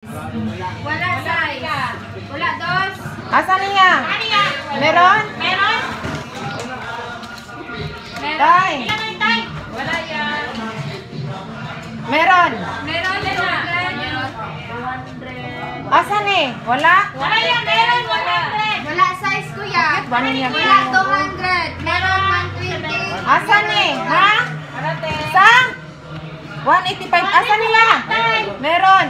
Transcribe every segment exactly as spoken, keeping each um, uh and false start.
Wala size. Wala dos. Asan niya? Meron? Meron? Tay. Meron, tay. Wala yan. Meron? Meron, meron. Asan eh? Wala? Wala yan, meron, one hundred. Wala size, kuya. Bakit ba niya? Wala, two hundred. Meron, one twenty. Asan eh? Ha? Sa? one eighty-five. Asan niya? Meron.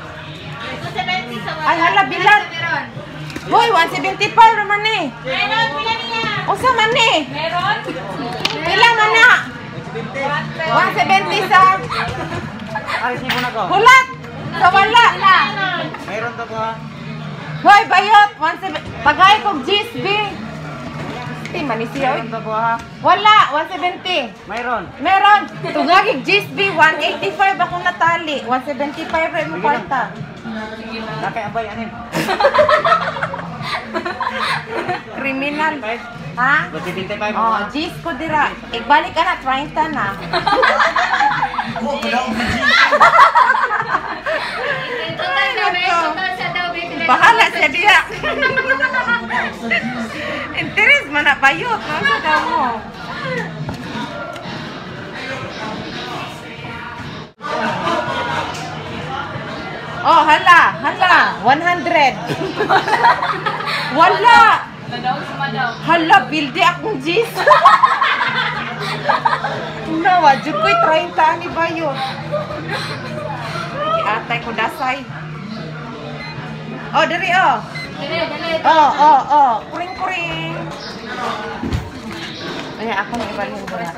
Ay, hala, bilat. Hoy, one seventy-five naman eh. Meron, pila niya. Usa man eh. Meron. Pila man na? one seventy sa. Alis niyo na ko. Hulat. Sa wala. Mayroon to ko ha. Hoy, bayot. one seventy. Pagay kong G S B. Di man ni siya. Mayroon to ko ha. Wala, one seventy. Mayroon. Meron. Tugagig G S B, one eighty-five akong natali. one seventy-five rin mo kwarta. Nakay abay anin. Kriminal. Ha? one seventy-five mo. Oh, G S ko dira. Igbalik ka na, thirty na. Oh, wala ko G. Total na, may total sa daw, baby. Bahala siya diya. Interes man na bayot. Ano daw mo? Oh, hala, hala. one hundred. Wala. Hala, bildi akong G's. Nawa, jud ko'y thirty ni bayot. Atay ko dasay. Oh, diri oh. Dali, dali. Oh, oh, oh. Kuring-kuring. Ay, ako na ibalhin ko na.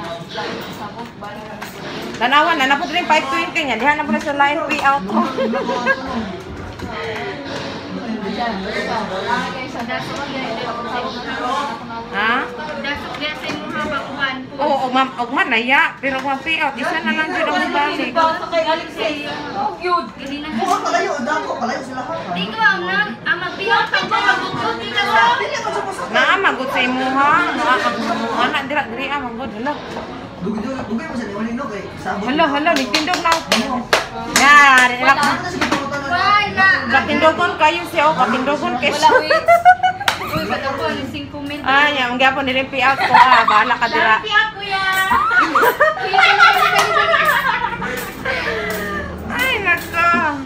Tanawan na, napot rin five twenty niya. Dihan na po na sa line pay out ko. Ha? Dasok dia sa imong habakuan po. Oo, oh, ma'am, og man naya, pero ma pay out isa na lang jud ang balik. Dili na. Buka kalayo, dako kalayo sila ha. Di ko ang nang ang magbiyak pag magbukod di ka sa. Naa magud sa imuha, naa magmuha ana dira diri ah magud hala. Dugay dugay mo sa ni no kay sabon. Hala, hala, nagtindog na. Ya, dira. Wala. Katindogon kayo siya, oh, katindogon kayo. Wala wait. Uy, ba't ako ang cinco mil? Ay, ang gyapon nila pay out ko ah, bahala ka dira. Piyak kuya. Ay, nako.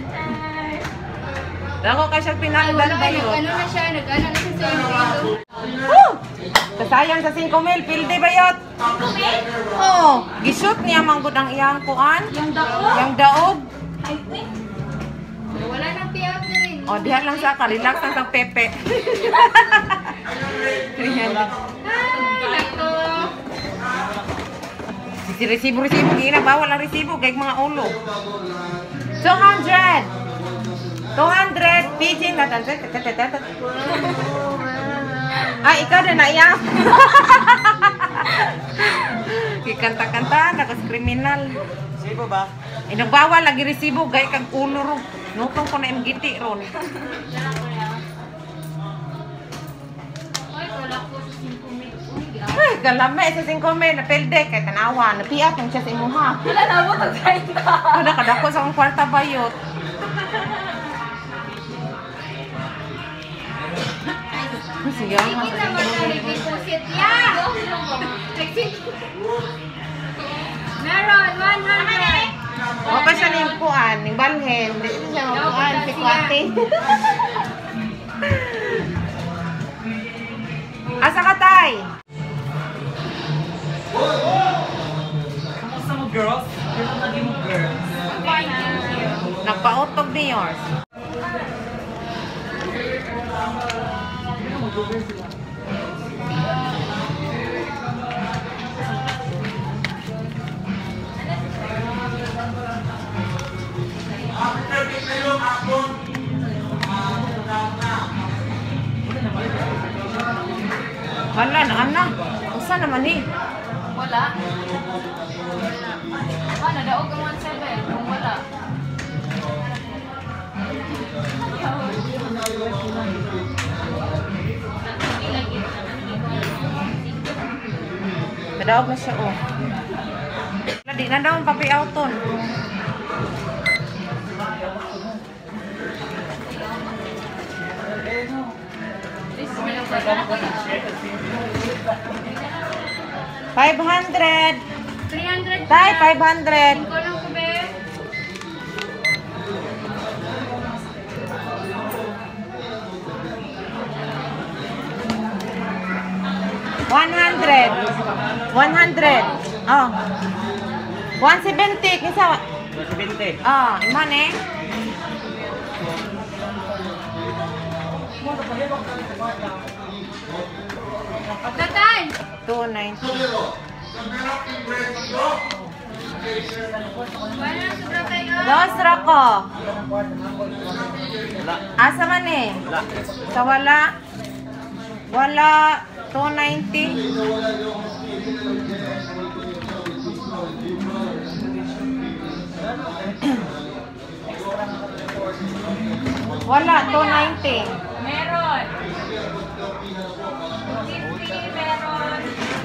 Dako ka siya pinangdan ba yun? Ano na siya, nag-ano na siya sa inyo dito. Woo! Kasayang sa five mil, pilde bayot. cinco mil? Oo, gishoot niya manggod ang iyang kuan. Yung dako? Yung daog. Ay, wait. Wala nang piyak na rin. O, dihan lang sa ka, relax lang sa pepe. Ay, nako. Si resibo, resibo, gina, bawal ang resibo, kay mga ulo. two hundred. two hundred, pidging na. Ay, ikaw na na iya. Kikanta-kanta, nakas kriminal. Sibo ba? Eh, nagbawal lagi resibo, gay kag ulo ro. Nutong ko na yung giti ron. Ay, wala ko sa cinco mil. Uy, grabe. Ay, galame sa five mil, napilde, kay tanawa, napiyak ng siya sa imuha. Wala na mo, tag-try na. Kada kadako sa akong kwarta bayot. Sige, Hindi naman na nag-deposit yan. Meron, one hundred. o pa siya ng kuan, ng balhen, hindi siya ng kuan, si Kwate. Asa ka, tay? Kamusta mo girls? Ito lagi mo girls. Nagpautog ni yours. Wala na, anak. Usa naman eh. Wala. Ah, nadaog ang one seven. Kung wala. Nadaog na siya, oh. Wala, di na daw ang papi-auton. five hundred. three hundred. Tay, five hundred. Ko lang ko, be. one hundred. one hundred. Oh. one seventy. Kisa. one seventy. Oh, iman eh. Tatay. two ninety. Wala, sobra tayo. Dos rako. Wala. Asa man eh? Wala. Sa wala. Wala. two ninety. Wala. two ninety. Meron. fifty, meron.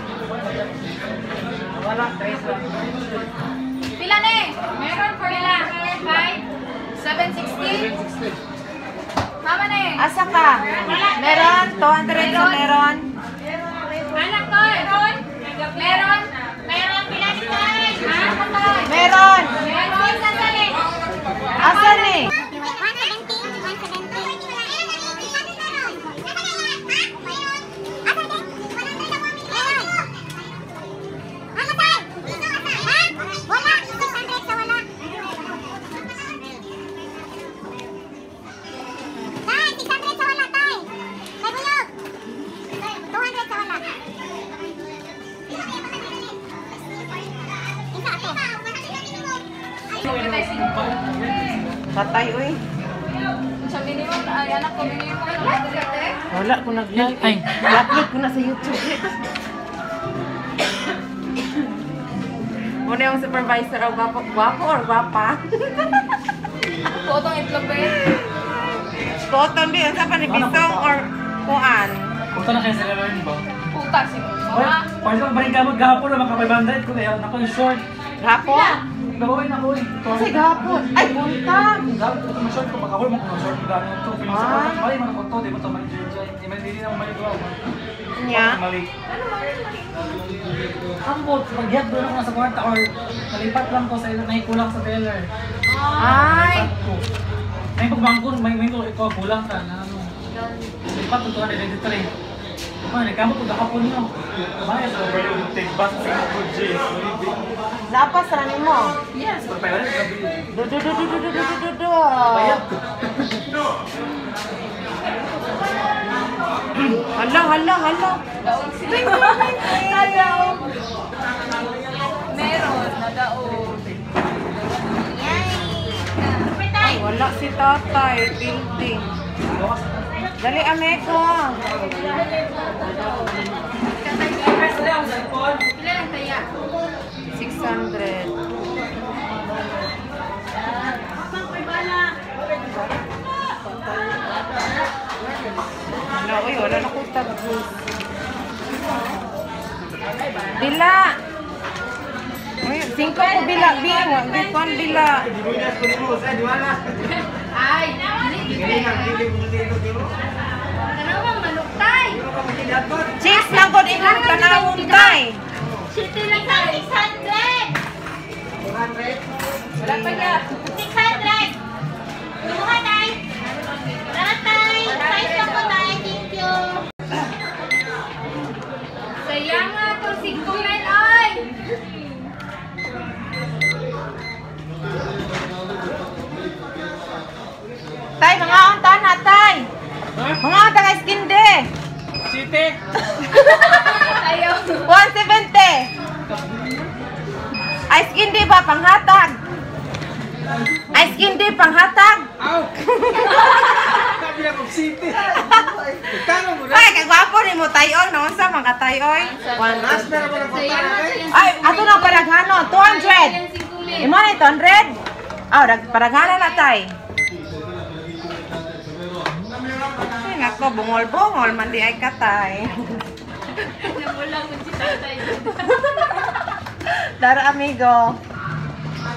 Wala. tres lang. Pila na eh? Meron for pila. five, seven sixty. Tama na eh. Asa ka? Meron. two hundred sa meron. Anak ko. Meron. Meron. Meron. Pila ni Tay. Ha? Tay. Meron. Meron. Saan eh? Asa ni? Patay, uy. Sa minimum, ay anak ko minimum. Wala ko nag-vlog. Ay, upload ko na sa YouTube. Muna yung supervisor o gwapo, gwapo or gwapa? Potong itlog ba yun? Cotton din, sa pa ni Bisong or kuan? Punta na kayo sa lalawin ba? Puta si Oy, Mama. pwede mo ba rin gamot gahapon na maka five hundred ko kaya nako yung short. Gapon? Gawin na ko eh. Kasi gapon. Ay, buntag. Gamit ito mo short ko makahul mo kung short ko gano'n ito. Feeling sa Ah. kontak mali man ko to, di mo to mali dyan. Di man hindi na mali ko. Nya? Mali. Ambot, pagyat doon ako sa kwarta or nalipat lang ko sa ilo nakikulang sa teller. Ay. May pagbangkon, may may ko ikaw kulang ka na ano. Lipat to two eighty-three. Man, nagkamot ko gahapon nyo. Bayad ko ba yung take bus sa good J. Dapat sa mo. Yes, pero pala gabi. Du du du du du du du du du. Bayad ko. Hala, hala, hala. Daon sila. Nadaon. Meron, nadaon. Ay, wala si tatay. Building. Dali, ame ko. Pila lang taya? six hundred. Wala, uy, wala na ko tag-juice. Bila. Uy, singko ko bila. Bila, di ko ang bila. Ay, Kanawang manuktay. Cheese na ko din ang tanawon kay. City lang tayo. six hundred. Wala pa yan. six hundred. Kumuha tayo. Wala tayo. Size lang ko tayo. Thank you. Sayang nga itong singko men, ay. Tay, mga unta na, tay. Mga unta ka skin de. City! Ayaw. one seventy. Ice skin di ba panghatag? Ice skin di panghatag? Ow! Sabi na kong City! Kano mo na? Ay, kagwapo ni mo tayo, no? Sa mga tayo, oy. One, two, Pero mo na kong Sayang nga tayo yung ay, ato na paraghano, two hundred. Yung singkulit. Imo na two hundred? Aw, oh, paraghana na tay. Ay, nako, bungol-bungol, man di ay katay. Nawala ko si tatay. Dara, amigo.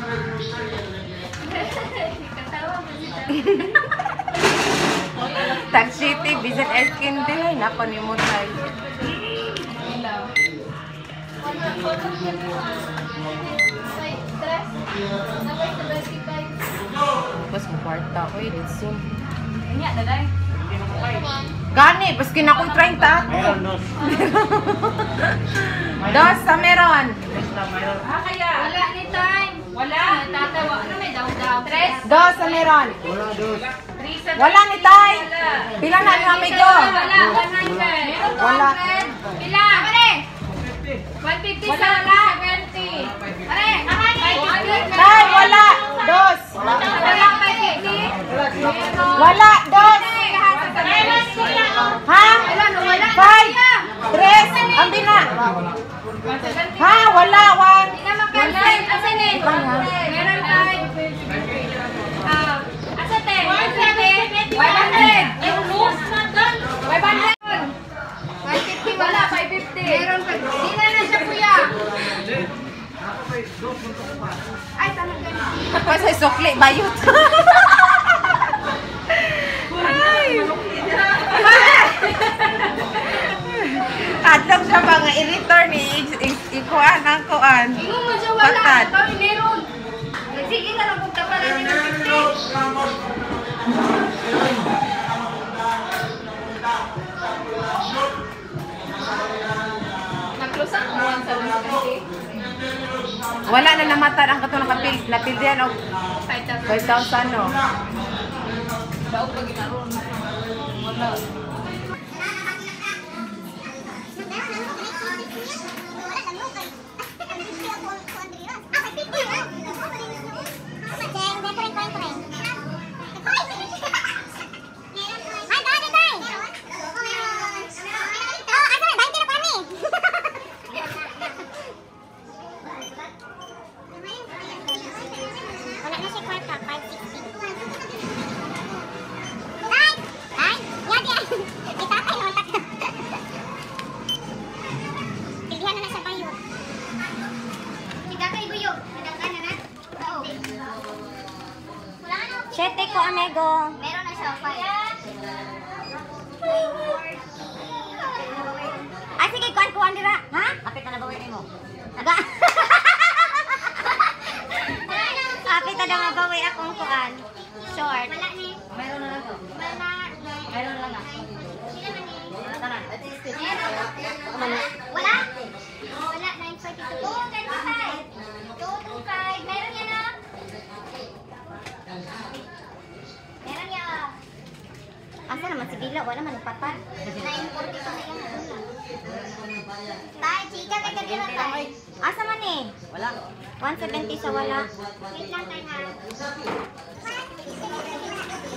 Katawa ko si tatay. Tag City, visit Eskin din. Nako ni mo tayo. Tapos mo kwarta ko eh, dito. Ini ada dai. Gani, paski na ko'y thirty ako. Mayroon, dos. Dos sa meron. Tres na, mayroon. Ah, kaya. Wala ni time. Wala. Tatawa. Ano may daw-daw? Tres. Dos sa meron. Wala, dos. Three sa Wala ni Tay. Wala. Pila na ni amigo? Wala. one hundred. Meron Wala. two hundred. Pila. Pare. one fifty sa wala. seventy. Pare. five hundred. Tay, wala. Dos. Wala five fifty. Meron. Wala. Dos. Meron sila. Ha? Wala. Wala. Five. Tres. Ang bina. Ha? Wala. One. Hindi na mag-cancel. Asan eh? Meron five. Ah, asa te? one fifty. five hundred. five hundred. five fifty wala. five fifty. Meron pa. Hindi na na siya kuya. Ay, talaga. Kasi sukli, bayot. Ay. Adlong siya mga i-return ni ikuan ang kuan. Ingo mo siya wala. Patad. Kami meron. Sige na lang kung tapala ni ng fifty. Nag-close ang one seventy. Wala na namatad ang katong nakapil napildihan og five thousand. five thousand no. Daog pag ginaroon. Wala. Sete ko, amigo. Meron na siya five. Ay, sige, kuhan, kuhan dira. Ha? Kapit na nabawin mo. Naga. Kapit na nabawi akong kuhan. Short. Wala ni. Meron na lang to. Wala. Meron na lang. Tanan. Wala? Wala, nine forty-two. two twenty-five. two twenty-five. Meron yan ah. Meron yan. Asa naman si Bila? Wala man patad. nine forty-two na yan. Tay, chika kay kanila tay. Asa man eh? Wala. one seventy sa wala. Wait lang tayo ha.